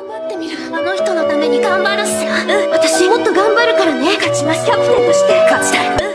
張ってみる。あの人のために頑張るっすよ。私もっと頑張るからね。勝ちます。キャプテンとして勝ちたい。